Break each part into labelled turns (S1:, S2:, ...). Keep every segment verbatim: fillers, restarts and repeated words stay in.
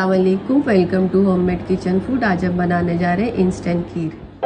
S1: अस्सलाम वालेकुम, welcome to homemade kitchen food. आज हम बनाने जा रहे हैं इंस्टेंट खीर।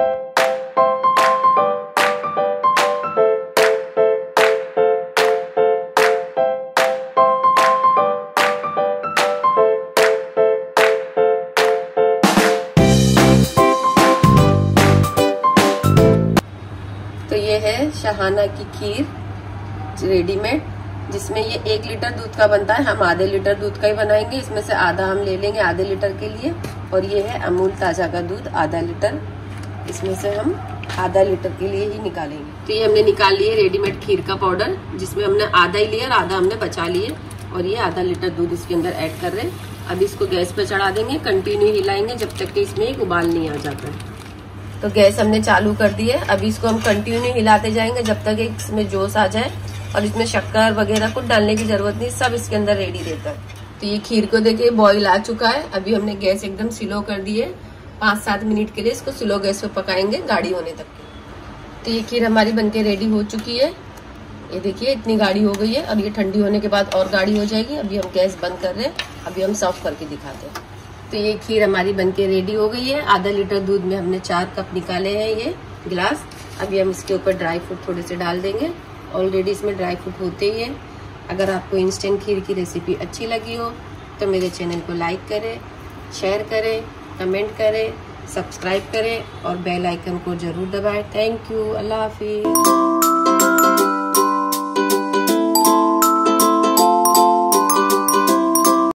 S1: तो ये है शाहाना की खीर रेडीमेड, जिसमें ये एक लीटर दूध का बनता है। हम आधे लीटर दूध का ही बनाएंगे, इसमें से आधा हम ले लेंगे आधे लीटर के लिए। और ये है अमूल ताजा का दूध आधा लीटर, इसमें से हम आधा लीटर के लिए ही निकालेंगे। तो ये हमने निकाल लिए रेडीमेड खीर का पाउडर, जिसमें हमने आधा ही लिया और आधा हमने बचा लिए। और ये आधा लीटर दूध इसके अंदर ऐड कर रहे हैं। अब इसको गैस पे चढ़ा देंगे, कंटिन्यू हिलाएंगे जब तक कि इसमें एक उबाल नहीं आ जाता है। तो गैस हमने चालू कर दी है। अभी इसको हम कंटिन्यू हिलाते जाएंगे जब तक इसमें जोश आ जाए। और इसमें शक्कर वगैरह कुछ डालने की जरूरत नहीं, सब इसके अंदर रेडी रहता है। तो ये खीर को देखिए बॉईल आ चुका है। अभी हमने गैस एकदम स्लो कर दी है। पाँच सात मिनट के लिए इसको स्लो गैस पे पकाएंगे गाढ़ी होने तक। तो ये खीर हमारी बनके रेडी हो चुकी है। ये देखिए इतनी गाढ़ी हो गई है। अब ये ठंडी होने के बाद और गाढ़ी हो जाएगी। अभी हम गैस बंद कर रहे हैं, अभी हम सर्व करके दिखाते हैं। तो ये खीर हमारी बनके रेडी हो गई है। आधा लीटर दूध में हमने चार कप निकाले हैं ये गिलास। अभी हम इसके ऊपर ड्राई फ्रूट थोड़े से डाल देंगे। ऑलरेडी इसमें ड्राई फ्रूट होते ही है। अगर आपको इंस्टेंट खीर की रेसिपी अच्छी लगी हो तो मेरे चैनल को लाइक करें, शेयर करें, कमेंट करें, सब्सक्राइब करें और बेल आइकन को जरूर दबाएं। थैंक यू, अल्लाह हाफिज।